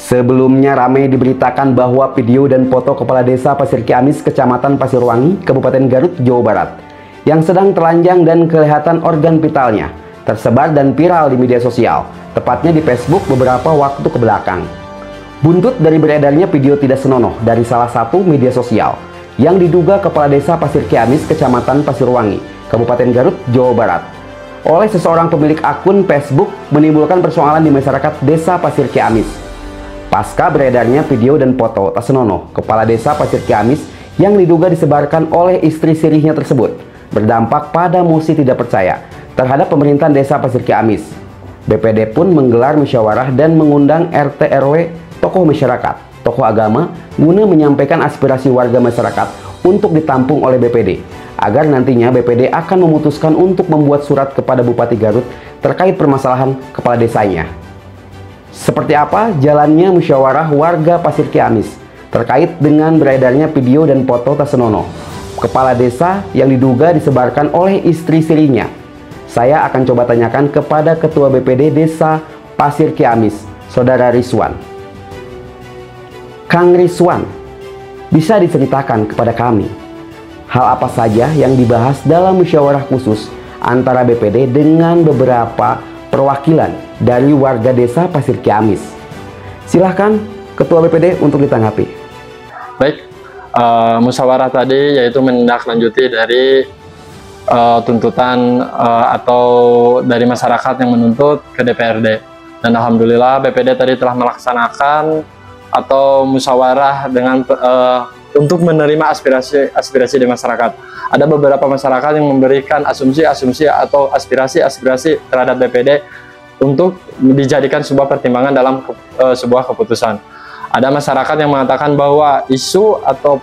Sebelumnya ramai diberitakan bahwa video dan foto Kepala Desa Pasir Ciamis, Kecamatan Pasirwangi, Kabupaten Garut, Jawa Barat, yang sedang telanjang dan kelihatan organ vitalnya, tersebar dan viral di media sosial, tepatnya di Facebook beberapa waktu ke belakang. Buntut dari beredarnya video tidak senonoh dari salah satu media sosial, yang diduga Kepala Desa Pasir Ciamis, Kecamatan Pasirwangi, Kabupaten Garut, Jawa Barat, oleh seseorang pemilik akun Facebook menimbulkan persoalan di masyarakat Desa Pasir Ciamis. Pasca beredarnya video dan foto tak senonoh Kepala Desa Pasir Ciamis yang diduga disebarkan oleh istri sirihnya tersebut, berdampak pada mosi tidak percaya terhadap pemerintahan Desa Pasir Ciamis. BPD pun menggelar musyawarah dan mengundang RT RW, tokoh masyarakat, tokoh agama, guna menyampaikan aspirasi warga masyarakat untuk ditampung oleh BPD, agar nantinya BPD akan memutuskan untuk membuat surat kepada Bupati Garut terkait permasalahan kepala desanya. Seperti apa jalannya musyawarah warga Pasir Ciamis terkait dengan beredarnya video dan foto tak senonoh kepala desa yang diduga disebarkan oleh istri sirinya? Saya akan coba tanyakan kepada Ketua BPD Desa Pasir Ciamis, Saudara Rizwan. Kang Rizwan, bisa diceritakan kepada kami hal apa saja yang dibahas dalam musyawarah khusus antara BPD dengan beberapa perwakilan dari warga Desa Pasir Ciamis? Silahkan Ketua BPD untuk ditanggapi. Baik, musyawarah tadi yaitu menindaklanjuti dari tuntutan atau dari masyarakat yang menuntut ke DPRD. Dan alhamdulillah BPD tadi telah melaksanakan atau musyawarah dengan untuk menerima aspirasi dari masyarakat. Ada beberapa masyarakat yang memberikan asumsi-asumsi atau aspirasi-aspirasi terhadap BPD untuk dijadikan sebuah pertimbangan dalam sebuah keputusan. Ada masyarakat yang mengatakan bahwa isu atau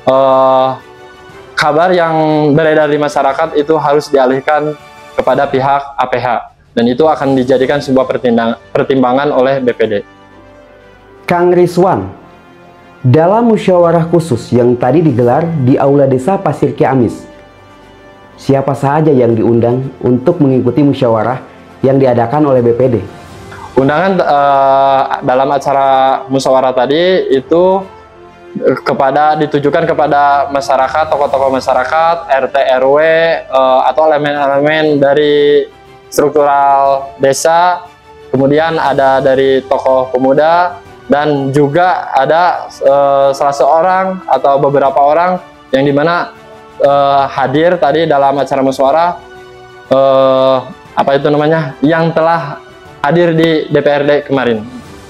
kabar yang beredar di masyarakat itu harus dialihkan kepada pihak APH, dan itu akan dijadikan sebuah pertimbangan oleh BPD. Kang Rizwan, dalam musyawarah khusus yang tadi digelar di Aula Desa Pasir Ciamis, siapa saja yang diundang untuk mengikuti musyawarah yang diadakan oleh BPD? Undangan dalam acara musyawarah tadi itu ditujukan kepada masyarakat, tokoh-tokoh masyarakat, RT RW, atau elemen-elemen dari struktural desa, kemudian ada dari tokoh pemuda, dan juga ada salah seorang atau beberapa orang yang dimana hadir tadi dalam acara musyawarah, yang telah hadir di DPRD kemarin.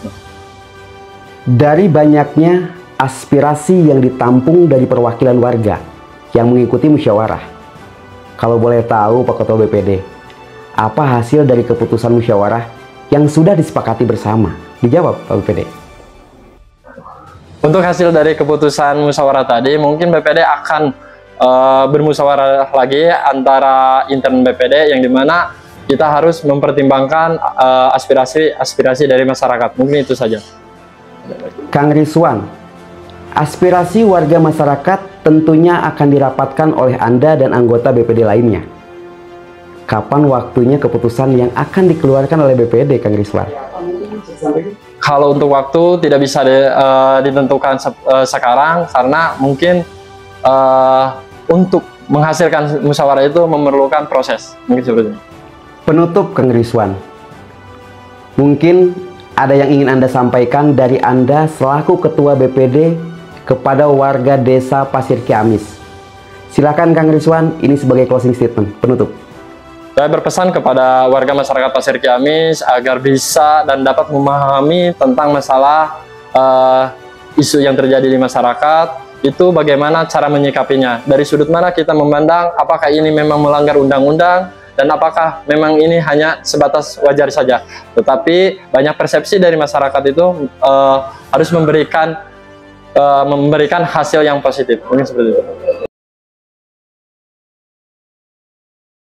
Dari banyaknya aspirasi yang ditampung dari perwakilan warga yang mengikuti musyawarah, kalau boleh tahu Pak Ketua BPD, apa hasil dari keputusan musyawarah yang sudah disepakati bersama? Dijawab Pak BPD. Untuk hasil dari keputusan musyawarah tadi, mungkin BPD akan bermusyawarah lagi antara intern BPD, yang dimana kita harus mempertimbangkan aspirasi dari masyarakat. Mungkin itu saja. Kang Rizwan, aspirasi warga masyarakat tentunya akan dirapatkan oleh Anda dan anggota BPD lainnya. Kapan waktunya keputusan yang akan dikeluarkan oleh BPD, Kang Rizwan? Kalau untuk waktu tidak bisa ditentukan sekarang, karena mungkin untuk menghasilkan musyawarah itu memerlukan proses. Mungkin seperti itu. Penutup, Kang Rizwan, mungkin ada yang ingin Anda sampaikan dari Anda selaku Ketua BPD kepada warga Desa Pasir Ciamis. Silakan Kang Rizwan, ini sebagai closing statement, penutup. Saya berpesan kepada warga masyarakat Pasir Ciamis agar bisa dan dapat memahami tentang masalah isu yang terjadi di masyarakat, itu bagaimana cara menyikapinya. Dari sudut mana kita memandang, apakah ini memang melanggar undang-undang, dan apakah memang ini hanya sebatas wajar saja. Tetapi banyak persepsi dari masyarakat itu harus memberikan hasil yang positif. Mungkin seperti itu.